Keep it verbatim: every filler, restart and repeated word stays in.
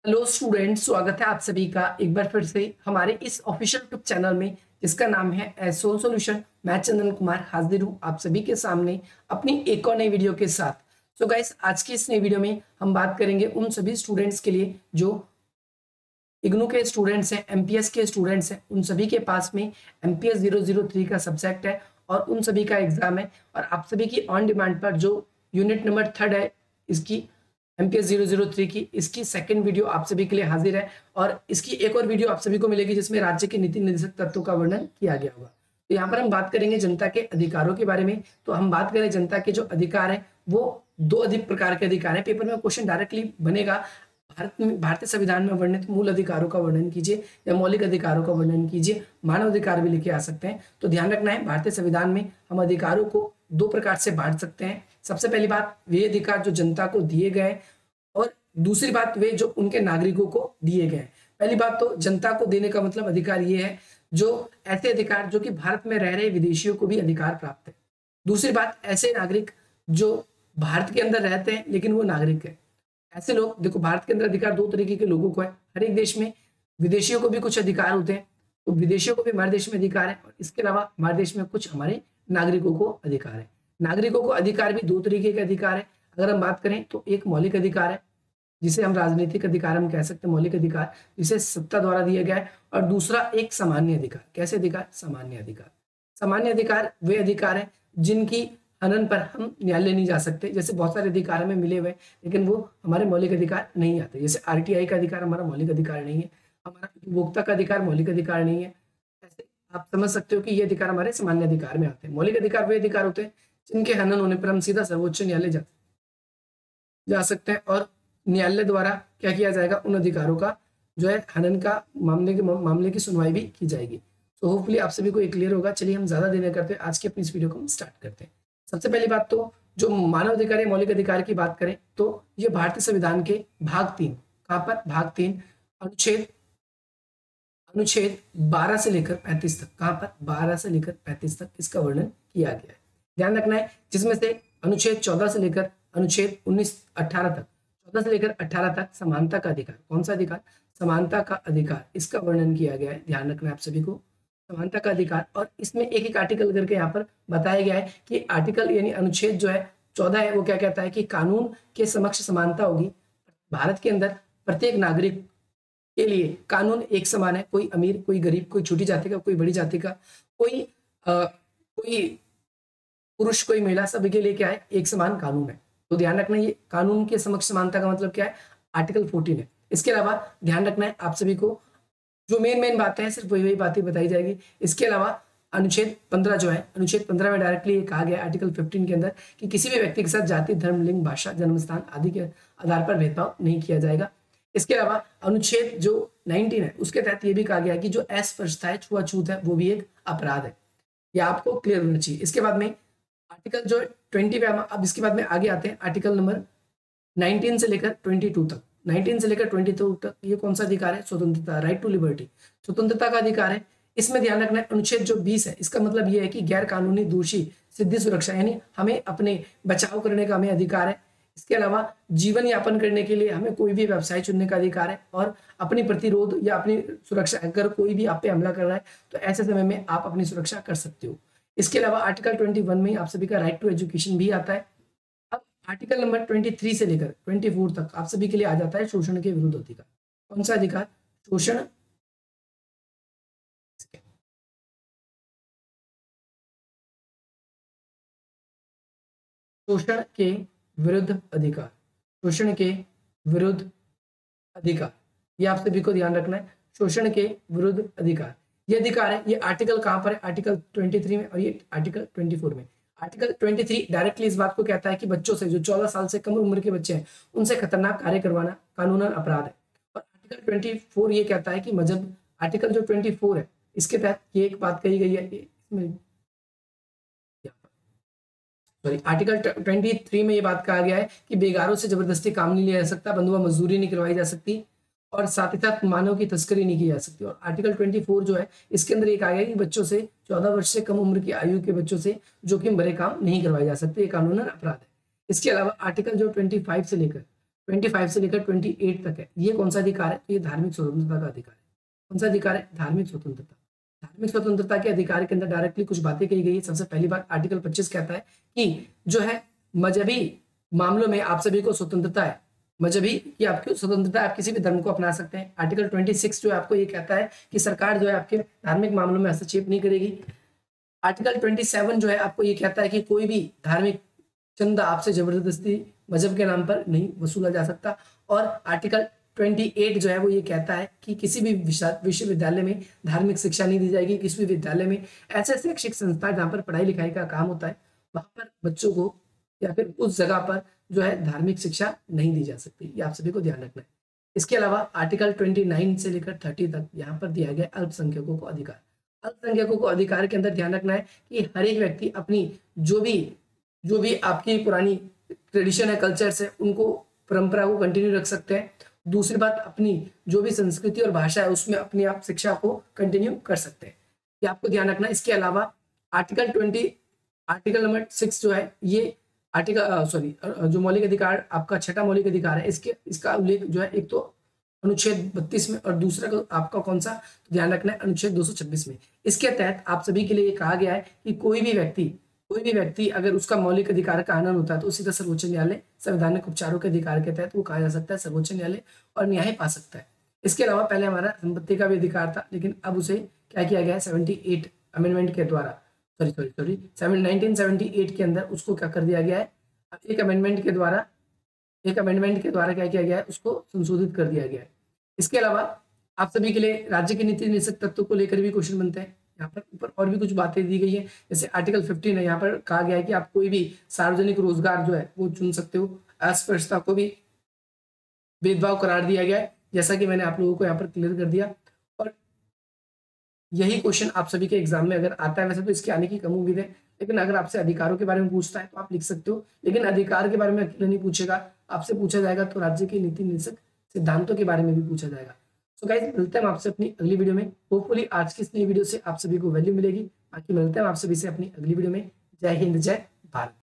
Hello students, स्वागत है आप सभी का एक बार फिर से हमारे इस ऑफिशियल यूट्यूब चैनल में जिसका नाम है एसोल सॉल्यूशन। मैं चंदन कुमार हाजिर हूँ आप सभी के सामने अपनी एक और नई वीडियो के साथ। सो गाइस, आज की इस नई वीडियो में हम बात करेंगे उन सभी स्टूडेंट्स के लिए जो इग्नू के स्टूडेंट्स हैं, एमपीएस के स्टूडेंट्स हैं। उन सभी के पास में एमपीएस ज़ीरो ज़ीरो थ्री का सब्जेक्ट है और उन सभी का एग्जाम है और आप सभी की ऑन डिमांड पर जो यूनिट नंबर थर्ड है इसकी एमपीएस ज़ीरो ज़ीरो थ्री की, इसकी सेकंड वीडियो आप सभी के लिए हाजिर है और इसकी एक और वीडियो आप सभी को मिलेगी जिसमें राज्य के नीति निर्देशक तत्वों का वर्णन किया गया होगा। तो यहाँ पर हम बात करेंगे जनता के अधिकारों के बारे में। तो हम बात करें जनता के जो अधिकार है वो दो अधिक प्रकार के अधिकार है। पेपर में क्वेश्चन डायरेक्टली बनेगा, भारत में भारतीय संविधान में वर्णित मूल अधिकारों का वर्णन कीजिए या मौलिक अधिकारों का वर्णन कीजिए, मानव अधिकार भी लिखे आ सकते हैं। तो ध्यान रखना है, भारतीय संविधान में हम अधिकारों को दो प्रकार से बांट सकते हैं। सबसे पहली बात, वे अधिकार जो जनता को दिए गए और दूसरी बात वे जो उनके नागरिकों को दिए गए। पहली बात तो जनता को देने का मतलब अधिकार ये है जो ऐसे अधिकार जो कि भारत में रह रहे विदेशियों को भी अधिकार प्राप्त है। दूसरी बात, ऐसे नागरिक जो भारत के अंदर रहते हैं लेकिन वो नागरिक है। ऐसे लोग, देखो भारत के अंदर अधिकार दो तरीके के लोगों को है, हर एक देश में विदेशियों को भी कुछ अधिकार होते हैं, तो विदेशियों को भी हमारे देश में अधिकार है और इसके अलावा हमारे देश में कुछ हमारे नागरिकों को अधिकार है। नागरिकों को अधिकार भी दो तरीके के अधिकार है। अगर हम बात करें तो एक मौलिक अधिकार है जिसे हम राजनीतिक अधिकार हम कह सकते हैं, मौलिक अधिकार जिसे सत्ता द्वारा दिया गया है, और दूसरा एक सामान्य अधिकार। कैसे अधिकार? सामान्य अधिकार। सामान्य अधिकार वे अधिकार है जिनकी हनन पर हम न्यायालय नहीं जा सकते। जैसे बहुत सारे अधिकार हमें मिले हुए लेकिन वो हमारे मौलिक अधिकार नहीं आते। जैसे आरटीआई का अधिकार हमारा मौलिक अधिकार नहीं है, हमारा उपभोक्ता का अधिकार मौलिक अधिकार नहीं है। ऐसे आप समझ सकते हो कि ये अधिकार हमारे सामान्य अधिकार में आते हैं। मौलिक अधिकार वे अधिकार होते हैं जिनके हनन होने पर हम सीधा सर्वोच्च न्यायालय जा जा सकते हैं और न्यायालय द्वारा क्या किया जाएगा, उन अधिकारों का जो है हनन का मामले के मामले की सुनवाई भी की जाएगी। तो होपफुली आप सभी को ये क्लियर होगा। चलिए हम ज्यादा देर नहीं करते, आज की अपनी इस वीडियो को हम स्टार्ट करते हैं। सबसे पहली बात तो जो मानव अधिकार या मौलिक अधिकार की बात करें तो ये भारतीय संविधान के भाग तीन, कहाँ पर? भाग तीन, अनुच्छेद अनुच्छेद बारह से लेकर पैंतीस तक, कहाँ पर? बारह से लेकर पैंतीस तक इसका वर्णन किया गया है। ध्यान रखना है, जिसमें से अनुच्छेद चौदह से लेकर अनुच्छेद उन्नीस अठारह तक, चौदह से लेकर अठारह तक समानता का अधिकार। कौन सा अधिकार? समानता का अधिकार, इसका वर्णन किया गया है। ध्यान रखना है आप सभी को, समानता का अधिकार। और इसमें एक एक आर्टिकल करके यहाँ पर बताया गया है कि आर्टिकल यानी अनुच्छेद जो है चौदह है वो क्या कहता है कि कानून के समक्ष समानता होगी। भारत के अंदर प्रत्येक नागरिक के लिए कानून एक समान है, कोई अमीर, कोई गरीब, कोई छोटी जाति का, कोई बड़ी जाति का, कोई आ, कोई पुरुष, कोई महिला, सभी के लिए क्या है, एक समान कानून है। तो ध्यान रखना, ये कानून के समक्ष समानता का मतलब क्या है, आर्टिकल चौदह है। इसके अलावा ध्यान रखना है आप सभी को, जो मेन मेन बातें हैं सिर्फ वही वही बातें बताई जाएगी। इसके अलावा अनुच्छेद पंद्रह जो है, अनुच्छेद पंद्रह में डायरेक्टली ये कहा गया आर्टिकल पंद्रह के अंदर कि किसी भी व्यक्ति के साथ जाति, धर्म, लिंग, भाषा, जन्म स्थान आदि के आधार पर भेदभाव नहीं किया जाएगा। इसके अलावा अनुच्छेद जो उन्नीस है उसके तहत ये भी कहा गया कि जो अस्पृश्यता है, छुआछूत है, वो भी एक अपराध है। यह आपको क्लियर होना चाहिए। इसके बाद में आर्टिकल जो ट्वेंटी पे, अब इसके बाद में आगे आते हैं आर्टिकल नंबर नाइनटीन से लेकर ट्वेंटी टू तक। नाइनटीन से लेकर ट्वेंटी टू तक ये कौन सा अधिकार है? स्वतंत्रता, राइट टू लिबर्टी, स्वतंत्रता का अधिकार है। इसमें ध्यान रखना है अनुच्छेद जो बीस है इसका मतलब ये है कि गैर कानूनी दोषी सिद्धि सुरक्षा, यानी हमें अपने बचाव करने का हमें अधिकार है। इसके अलावा जीवन यापन करने के लिए हमें कोई भी व्यवसाय चुनने का अधिकार है और अपनी प्रतिरोध या अपनी सुरक्षा, अगर कोई भी आप पे हमला कर रहा है तो ऐसे समय में आप अपनी सुरक्षा कर सकते हो। इसके अलावा आर्टिकल इक्कीस में आप सभी का राइट टू एजुकेशन भी आता है। अब आर्टिकल नंबर तेईस से लेकर चौबीस तक आप सभी के लिए आ जाता है शोषण के विरुद्ध अधिकार। कौन सा अधिकार? शोषण शोषण के विरुद्ध अधिकार, शोषण के विरुद्ध अधिकार, ये आप सभी को ध्यान रखना है। शोषण के विरुद्ध अधिकार, ये अधिकार है, ये आर्टिकल कहां पर है? आर्टिकल तेईस में और ये आर्टिकल चौबीस में। आर्टिकल तेईस डायरेक्टली इस बात को कहता है कि बच्चों से, जो चौदह साल से कम उम्र के बच्चे हैं, उनसे खतरनाक कार्य करवाना कानूनन अपराध है। और आर्टिकल चौबीस ये कहता है कि मजहब, आर्टिकल जो चौबीस है इसके तहत ये एक बात कही गई है, इसमें सॉरी आर्टिकल तेईस में ये बात कहा गया है कि बेगारों से जबरदस्ती काम नहीं लिया जा सकता, बंधुआ मजदूरी नहीं करवाई जा सकती और साथ ही साथ मानव की तस्करी नहीं की जा सकती। और आर्टिकल चौबीस जो है इसके अंदर ये कहा गया कि बच्चों से, चौदह वर्ष से कम उम्र की आयु के बच्चों से जोखिम भरे काम नहीं करवाए जा सकते, ये कानूनन अपराध है। इसके अलावा आर्टिकल जो पच्चीस से लेकर पच्चीस से लेकर अट्ठाईस तक है। ये कौन सा अधिकार है? तो ये धार्मिक स्वतंत्रता का अधिकार है। कौन सा अधिकार है? धार्मिक स्वतंत्रता। धार्मिक स्वतंत्रता के अधिकार के अंदर डायरेक्टली कुछ बातें कही गई है। सबसे पहली बात, आर्टिकल पच्चीस कहता है कि जो है मजहबी मामलों में आप सभी को स्वतंत्रता है। मजहबी की आपकी स्वतंत्रता, आप किसी भी धर्म को अपना सकते हैं। आर्टिकल छब्बीस जो है आपको ये कहता है कि सरकार जो है आपके धार्मिक मामलों में हस्तक्षेप नहीं करेगी। आर्टिकल सत्ताईस जो है आपको ये कहता है कि कोई भी धार्मिक चंदा आपसे जबरदस्ती मजहब के नाम पर नहीं वसूला जा सकता। और आर्टिकल अट्ठाईस जो है वो ये कहता है कि किसी भी विश्वविद्यालय में धार्मिक शिक्षा नहीं दी जाएगी। किसी भी विद्यालय में ऐसे शैक्षिक संस्था जहाँ पर पढ़ाई लिखाई का काम होता है वहां पर बच्चों को या फिर उस जगह पर जो है धार्मिक शिक्षा नहीं दी जा सकती। ये आप सभी को ध्यान रखना है। इसके अलावा आर्टिकल उनतीस से लेकर तीस तक यहाँ पर दिया गया अल्पसंख्यकों को अधिकार। अल्पसंख्यकों को अधिकार के अंदर ध्यान रखना है कि हर एक व्यक्ति अपनी जो भी जो भी आपकी पुरानी ट्रेडिशन है, कल्चर्स है, उनको परंपरा को कंटिन्यू रख सकते हैं। दूसरी बात, अपनी जो भी संस्कृति और भाषा है उसमें अपनी आप शिक्षा को कंटिन्यू कर सकते हैं। ये आपको ध्यान रखना है। इसके अलावा article twenty article number six जो है ये आर्टिकल सॉरी जो मौलिक अधिकार आपका छठा मौलिक अधिकार है, इसके इसका उल्लेख जो है एक तो अनुच्छेद बत्तीस में और दूसरा को आपका कौन सा, तो ध्यान रखना है अनुच्छेद दो सौ छब्बीस में। इसके तहत आप सभी के लिए कहा गया है कि कोई भी व्यक्ति कोई भी व्यक्ति अगर उसका मौलिक अधिकार का हनन होता है तो सीधा सर्वोच्च न्यायालय संवैधानिक उपचारों के अधिकार के तहत वो कहा जा सकता है सर्वोच्च न्यायालय और न्याय पा सकता है। इसके अलावा पहले हमारा संपत्ति का भी अधिकार था, लेकिन अब उसे क्या किया गया है, सेवेंटी एट अमेंडमेंट के द्वारा sorry sorry sorry seven nineteen seventy eight के अंदर उसको क्या कर दिया गया है, एक अमेंडमेंट के द्वारा एक अमेंडमेंट के द्वारा क्या किया गया है, उसको संशोधित कर दिया गया है। इसके अलावा आप सभी के लिए राज्य के नीति निषेध तत्व को लेकर भी क्वेश्चन बनते हैं। यहाँ पर ऊपर और भी कुछ बातें दी गई है, जैसे आर्टिकल पंद्रह है, यहाँ पर कहा गया है कि आप कोई भी सार्वजनिक रोजगार जो है वो चुन सकते हो। अस्पृश्यता को भी भेदभाव करार दिया गया है, जैसा कि मैंने आप लोगों को यहाँ पर क्लियर कर दिया। और यही क्वेश्चन आप सभी के एग्जाम में अगर आता है, वैसे तो इसके आने की कम उम्मीद है, लेकिन अगर आपसे अधिकारों के बारे में पूछता है तो आप लिख सकते हो, लेकिन अधिकार के बारे में अकेले नहीं पूछेगा, आपसे पूछा जाएगा तो राज्य के नीति निषेध सिद्धांतों के बारे में भी पूछा जाएगा। सो गाइस, मिलते हैं आपसे अपनी अगली वीडियो में। होपफुली आज की इस नई वीडियो से आप सभी को वैल्यू मिलेगी। बाकी मिलते हैं आप सभी से अपनी अगली वीडियो में। जय हिंद, जय भारत।